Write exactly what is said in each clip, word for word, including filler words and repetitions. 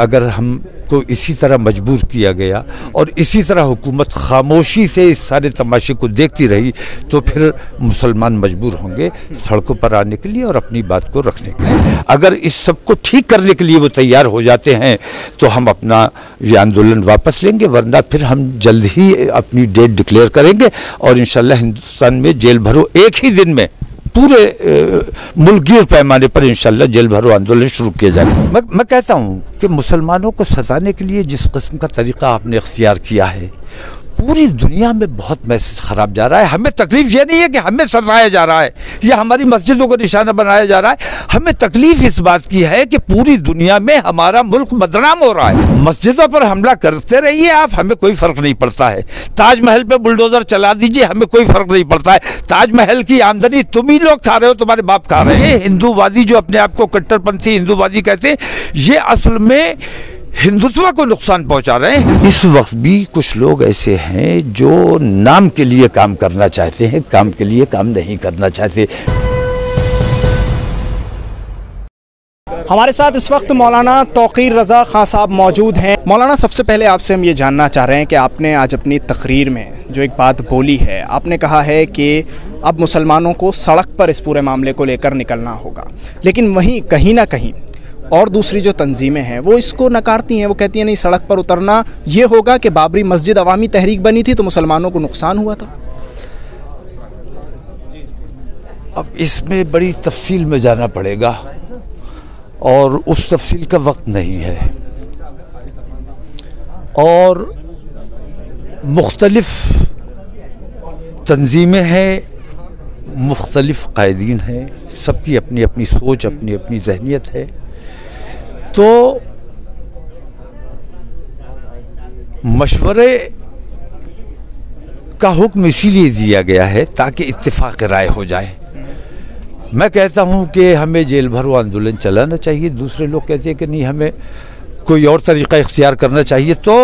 अगर हमको इसी तरह मजबूर किया गया और इसी तरह हुकूमत खामोशी से इस सारे तमाशे को देखती रही तो फिर मुसलमान मजबूर होंगे सड़कों पर आने के लिए और अपनी बात को रखने के लिए। अगर इस सब को ठीक करने के लिए वो तैयार हो जाते हैं तो हम अपना ये आंदोलन वापस लेंगे, वरना फिर हम जल्द ही अपनी डेट डिक्लेयर करेंगे और इंशाल्लाह हिंदुस्तान में जेल भरो एक ही दिन में पूरे मुल्कीय पैमाने पर इंशाल्लाह जेल भरो आंदोलन शुरू किया जाएगा। मैं मैं कहता हूँ कि मुसलमानों को सताने के लिए जिस किस्म का तरीका आपने इख्तियार किया है पूरी दुनिया में बहुत मैसेज ख़राब जा रहा है। हमें तकलीफ ये नहीं है कि हमें सताया जा रहा है या हमारी मस्जिदों को निशाना बनाया जा रहा है, हमें तकलीफ इस बात की है कि पूरी दुनिया में हमारा मुल्क बदनाम हो रहा है। मस्जिदों पर हमला करते रहिए आप, हमें कोई फ़र्क नहीं पड़ता है। ताजमहल पे बुलडोज़र चला दीजिए, हमें कोई फ़र्क नहीं पड़ता है। ताजमहल की आमदनी तुम ही लोग खा रहे हो, तुम्हारे बाप खा रहे हैं। हिंदूवादी जो अपने आप को कट्टरपंथी हिंदूवादी कहते हैं, ये असल में हिंदुत्व को नुकसान पहुंचा रहे हैं। इस वक्त भी कुछ लोग ऐसे हैं जो नाम के लिए काम करना चाहते हैं, काम के लिए काम नहीं करना चाहते। हमारे साथ इस वक्त मौलाना तौक़ीर रज़ा खां साहब मौजूद हैं। मौलाना, सबसे पहले आपसे हम ये जानना चाह रहे हैं कि आपने आज अपनी तकरीर में जो एक बात बोली है, आपने कहा है कि अब मुसलमानों को सड़क पर इस पूरे मामले को लेकर निकलना होगा, लेकिन वहीं कहीं ना कहीं और दूसरी जो तंजीमें हैं वो इसको नकारती हैं। वो कहती हैं नहीं, सड़क पर उतरना ये होगा कि बाबरी मस्जिद अवामी तहरीक बनी थी तो मुसलमानों को नुकसान हुआ था। अब इसमें बड़ी तफसील में जाना पड़ेगा और उस तफसील का वक्त नहीं है और मुख्तलिफ तंजीमें हैं, मुख्तलिफ कायदीन हैं, सबकी अपनी अपनी सोच, अपनी अपनी जहनियत है। तो मशवरे का हुक्म इसीलिए दिया गया है ताकि इत्तेफाक राय हो जाए। मैं कहता हूं कि हमें जेल भरो आंदोलन चलाना चाहिए, दूसरे लोग कहते हैं कि नहीं हमें कोई और तरीका इख्तियार करना चाहिए। तो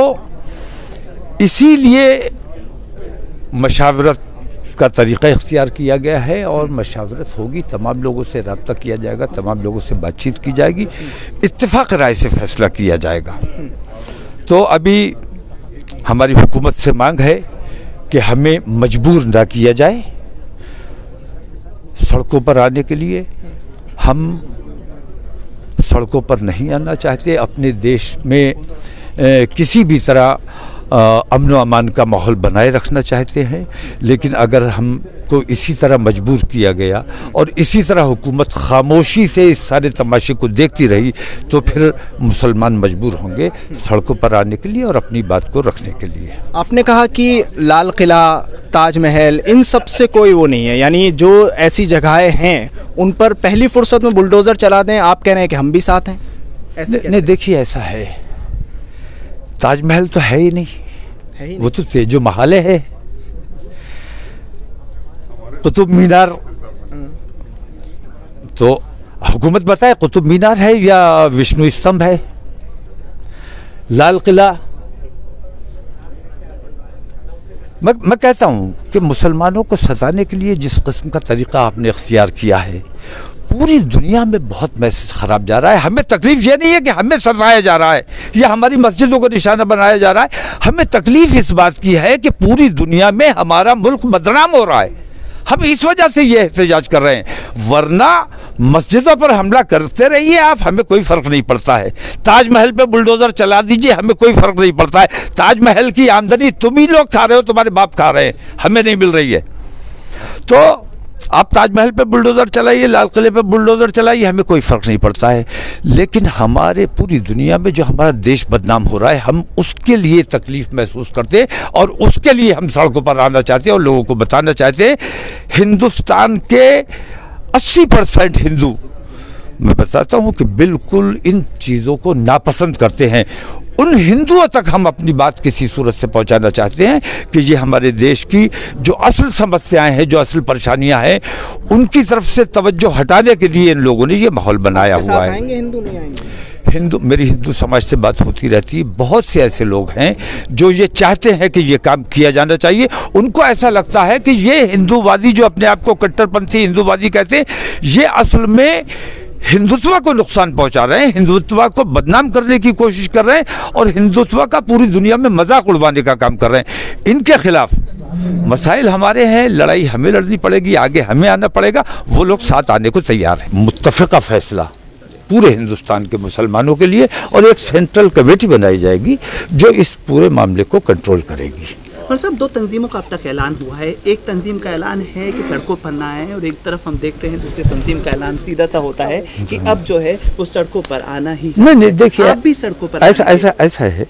इसीलिए मशावरत का तरीक़ा इख्तियार किया गया है और मशावरत होगी, तमाम लोगों से रब्ता किया जाएगा, तमाम लोगों से बातचीत की जाएगी, इत्तेफाक राय से फैसला किया जाएगा। तो अभी हमारी हुकूमत से मांग है कि हमें मजबूर ना किया जाए सड़कों पर आने के लिए। हम सड़कों पर नहीं आना चाहते, अपने देश में ए, किसी भी तरह अमन व अमान का माहौल बनाए रखना चाहते हैं, लेकिन अगर हमको इसी तरह मजबूर किया गया और इसी तरह हुकूमत खामोशी से इस सारे तमाशे को देखती रही तो फिर मुसलमान मजबूर होंगे सड़कों पर आने के लिए और अपनी बात को रखने के लिए। आपने कहा कि लाल किला, ताजमहल, इन सब से कोई वो नहीं है, यानी जो ऐसी जगहें हैं उन पर पहली फुर्सत में बुलडोज़र चला दें। आप कह रहे हैं कि हम भी साथ हैं, ऐसे नहीं? देखिए, ऐसा है, ताजमहल तो है ही नहीं, है ही नहीं। वो तो तेजो महाले है। कुतुब मीनार तो हुकूमत बताए कुतुब मीनार है या विष्णु स्तंभ है। लाल किला, मैं मैं कहता हूं कि मुसलमानों को सताने के लिए जिस किस्म का तरीका आपने इख्तियार किया है पूरी दुनिया में बहुत मैसेज ख़राब जा रहा है। हमें तकलीफ ये नहीं है कि हमें सताया जा रहा है या हमारी मस्जिदों को निशाना बनाया जा रहा है, हमें तकलीफ इस बात की है कि पूरी दुनिया में हमारा मुल्क बदनाम हो रहा है। हम इस वजह से ये एहतजाज कर रहे हैं, वरना मस्जिदों पर हमला करते रहिए आप, हमें कोई फ़र्क नहीं पड़ता है। ताजमहल पे बुलडोज़र चला दीजिए, हमें कोई फ़र्क नहीं पड़ता है। ताजमहल की आमदनी तुम ही लोग खा रहे हो, तुम्हारे बाप खा रहे हैं, हमें नहीं मिल रही है। तो आप ताजमहल पे बुलडोज़र चलाइए, लाल किले पे बुलडोज़र चलाइए, हमें कोई फ़र्क नहीं पड़ता है। लेकिन हमारे पूरी दुनिया में जो हमारा देश बदनाम हो रहा है, हम उसके लिए तकलीफ़ महसूस करते हैं और उसके लिए हम सड़कों पर आना चाहते हैं और लोगों को बताना चाहते हैं। हिंदुस्तान के अस्सी परसेंट हिंदू, मैं बताता हूँ कि बिल्कुल इन चीज़ों को नापसंद करते हैं। उन हिंदुओं तक हम अपनी बात किसी सूरत से पहुंचाना चाहते हैं कि ये हमारे देश की जो असल समस्याएं हैं, जो असल परेशानियां हैं, उनकी तरफ से तवज्जो हटाने के लिए इन लोगों ने ये माहौल बनाया हुआ है। हिंदू नहीं आएंगे? हिंदू, मेरी हिंदू समाज से बात होती रहती है, बहुत से ऐसे लोग हैं जो ये चाहते हैं कि ये काम किया जाना चाहिए। उनको ऐसा लगता है कि ये हिंदूवादी जो अपने आप को कट्टरपंथी हिंदूवादी कहते हैं, ये असल में हिंदुत्व को नुकसान पहुंचा रहे हैं, हिंदुत्व को बदनाम करने की कोशिश कर रहे हैं और हिंदुत्व का पूरी दुनिया में मजाक उड़वाने का काम कर रहे हैं। इनके खिलाफ मसाइल हमारे हैं, लड़ाई हमें लड़नी पड़ेगी, आगे हमें आना पड़ेगा। वो लोग साथ आने को तैयार हैं। मुत्तफ़िक़ा फैसला पूरे हिंदुस्तान के मुसलमानों के लिए और एक सेंट्रल कमेटी बनाई जाएगी जो इस पूरे मामले को कंट्रोल करेगी। और सब दो तंजीमों का अब तक ऐलान हुआ है। एक तंजीम का ऐलान है कि सड़कों पर ना आए और एक तरफ हम देखते हैं दूसरी तंजीम का ऐलान सीधा सा होता है कि अब जो है वो सड़कों पर आना ही। नहीं नहीं, देखिए आप भी सड़कों पर ऐसा ऐसा ऐसा है,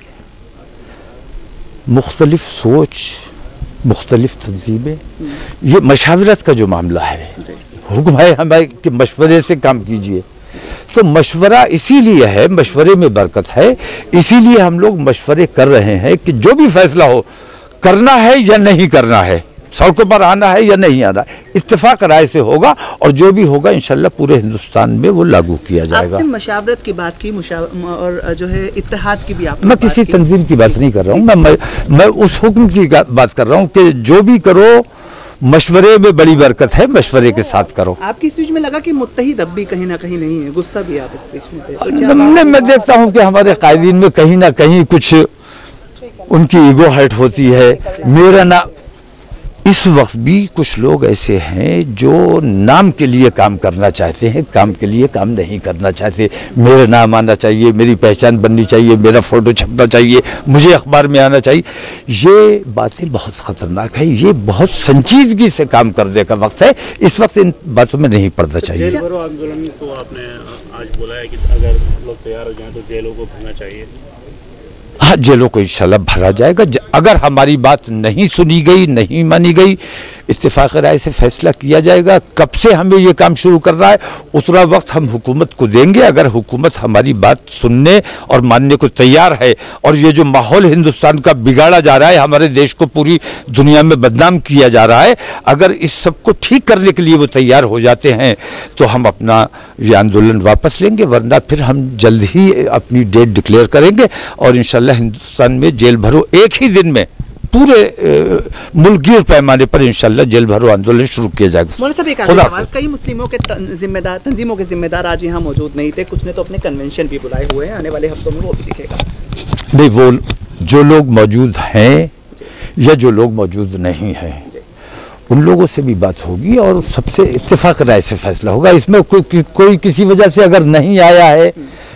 मुख्तलिफ सोच, मुख्तलिफ तंजीमें, ये मशावरत का जो मामला है, हुक्म है हमारे कि मशवरे से काम कीजिए। तो मशवरा इसीलिए है, मशवरे में बरकत है, इसीलिए हम लोग मशवरे कर रहे हैं कि जो भी फैसला हो, करना है या नहीं करना है, सड़कों पर आना है या नहीं आना, इत्तेफाक राय से होगा और जो भी होगा इंशाल्लाह पूरे हिंदुस्तान में वो लागू किया जाएगा। आपने मशावरत की बात की, और जो है इत्तेहाद की भी आप मैं किसी तंजीम की बात नहीं कर रहा हूँ, मैं, मैं मैं उस हुक्म की बात कर रहा हूँ कि जो भी करो मशवरे में बड़ी बरकत है, मशवरे के साथ करो। आपकी स्पीच में लगा कि मुत्तहिद अब भी कहीं ना कहीं नहीं है, गुस्सा भी आप इस स्पीच में थे। मैं, मैं देखता हूँ कि हमारे कायदीन में कहीं ना कहीं कुछ उनकी ईगो हर्ट होती है। मेरा ना इस वक्त भी कुछ लोग ऐसे हैं जो नाम के लिए काम करना चाहते हैं, काम के लिए काम नहीं करना चाहते। मेरा नाम आना चाहिए, मेरी पहचान बननी चाहिए, मेरा फोटो छपना चाहिए, मुझे अखबार में आना चाहिए। ये बातें बहुत ख़तरनाक है, ये बहुत संजीदगी से काम करने का वक्त है। इस वक्त इन बातों में नहीं पड़ना चाहिए। जेल भरो आंदोलन को आपने आज बोला है कि अगर लोग तैयार हो जाएं तो जेलों को भरना चाहिए। हाँ, जेलों को इंशाल्लाह भरा जाएगा। अगर हमारी बात नहीं सुनी गई, नहीं मानी गई, इत्तेफाक राय से फैसला किया जाएगा। कब से हमें ये काम शुरू कर रहा है, उतना वक्त हम हुकूमत को देंगे। अगर हुकूमत हमारी बात सुनने और मानने को तैयार है और ये जो माहौल हिंदुस्तान का बिगाड़ा जा रहा है, हमारे देश को पूरी दुनिया में बदनाम किया जा रहा है, अगर इस सब को ठीक करने के लिए वो तैयार हो जाते हैं तो हम अपना ये आंदोलन वापस लेंगे, वरना फिर हम जल्द ही अपनी डेट डिक्लेयर करेंगे और इंशाल्लाह हिंदुस्तान में जेल भरो एक ही दिन में पूरे मुल्कीय पैमाने पर इंशाल्लाह जेल भरो आंदोलन शुरू किया जाएगा। मौलाना साहब एक सवाल, कई मुस्लिमों के जिम्मेदार तंजीमों के जिम्मेदार आज यहाँ मौजूद नहीं थे, कुछ ने तो अपने कन्वेंशन भी बुलाए हुए हैं, आने वाले हफ्तों में वो भी दिखेगा। नहीं, वो जो लोग मौजूद हैं या जो लोग मौजूद नहीं हैं उन लोगों से भी बात होगी और सबसे इत्तेफाक राय से फैसला होगा। इसमें कोई कि, कोई किसी वजह से अगर नहीं आया है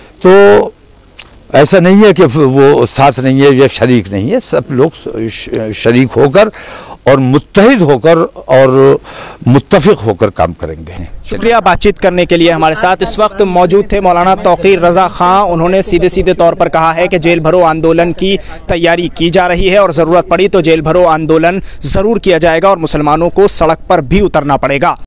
तो ऐसा नहीं है कि वो साथ नहीं है या शरीक नहीं है। सब लोग शरीक होकर और मुत्तहिद होकर और मुत्तफिक होकर काम करेंगे। शुक्रिया बातचीत करने के लिए। हमारे साथ इस वक्त मौजूद थे मौलाना तौक़ीर रज़ा खां। उन्होंने सीधे सीधे तौर पर कहा है कि जेल भरो आंदोलन की तैयारी की जा रही है और ज़रूरत पड़ी तो जेल भरो आंदोलन ज़रूर किया जाएगा और मुसलमानों को सड़क पर भी उतरना पड़ेगा।